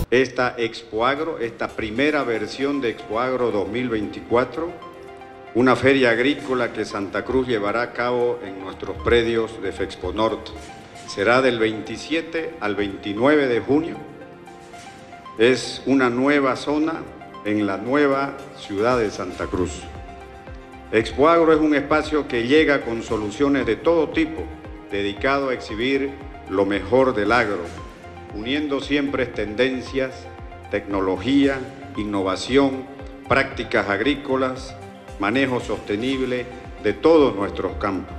esta Expoagro, esta primera versión de Expoagro 2024, una feria agrícola que Santa Cruz llevará a cabo en nuestros predios de Fexponorte. Será del 27 al 29 de junio. Es una nueva zona en la nueva ciudad de Santa Cruz. Expoagro es un espacio que llega con soluciones de todo tipo, dedicado a exhibir lo mejor del agro, uniendo siempre tendencias, tecnología, innovación, prácticas agrícolas, manejo sostenible de todos nuestros campos.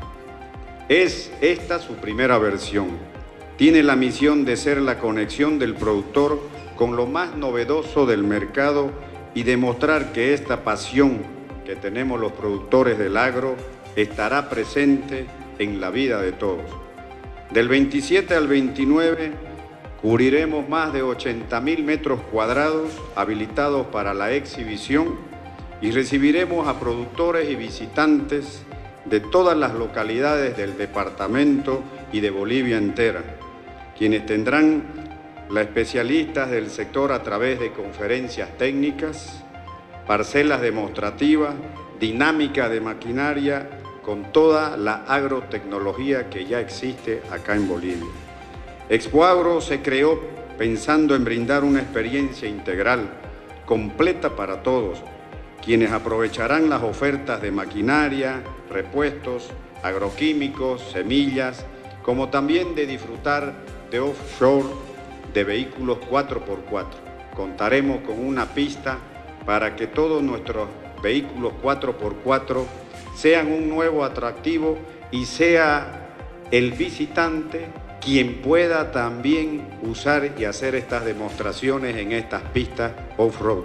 Es esta su primera versión. Tiene la misión de ser la conexión del productor con lo más novedoso del mercado y demostrar que esta pasión que tenemos los productores del agro estará presente en la vida de todos. Del 27 al 29 cubriremos más de 80.000 metros cuadrados habilitados para la exhibición y recibiremos a productores y visitantes de todas las localidades del departamento y de Bolivia entera, quienes tendrán las especialistas del sector a través de conferencias técnicas, parcelas demostrativas, dinámica de maquinaria, con toda la agrotecnología que ya existe acá en Bolivia. Expoagro se creó pensando en brindar una experiencia integral, completa para todos, quienes aprovecharán las ofertas de maquinaria, repuestos, agroquímicos, semillas, como también de disfrutar de offshore, de vehículos 4x4. Contaremos con una pista para que todos nuestros vehículos 4x4 sean un nuevo atractivo y sea el visitante quien pueda también usar y hacer estas demostraciones en estas pistas off-road.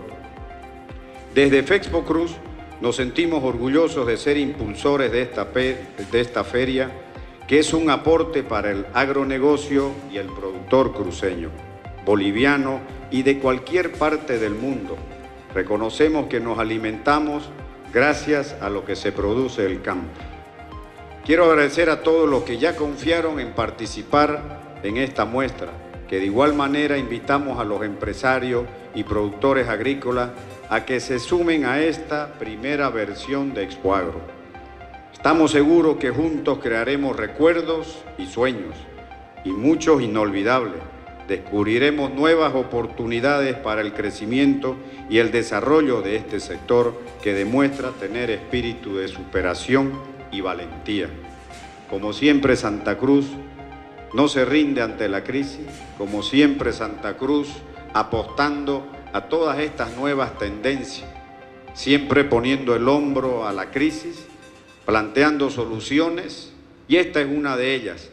Desde Fexpo Cruz nos sentimos orgullosos de ser impulsores de esta feria, que es un aporte para el agronegocio y el productor cruceño, boliviano y de cualquier parte del mundo. Reconocemos que nos alimentamos gracias a lo que se produce el campo. Quiero agradecer a todos los que ya confiaron en participar en esta muestra, que de igual manera invitamos a los empresarios y productores agrícolas a que se sumen a esta primera versión de Expoagro. Estamos seguros que juntos crearemos recuerdos y sueños, y muchos inolvidables. Descubriremos nuevas oportunidades para el crecimiento y el desarrollo de este sector que demuestra tener espíritu de superación y valentía. Como siempre, Santa Cruz no se rinde ante la crisis, como siempre Santa Cruz apostando a todas estas nuevas tendencias, siempre poniendo el hombro a la crisis, planteando soluciones, y esta es una de ellas.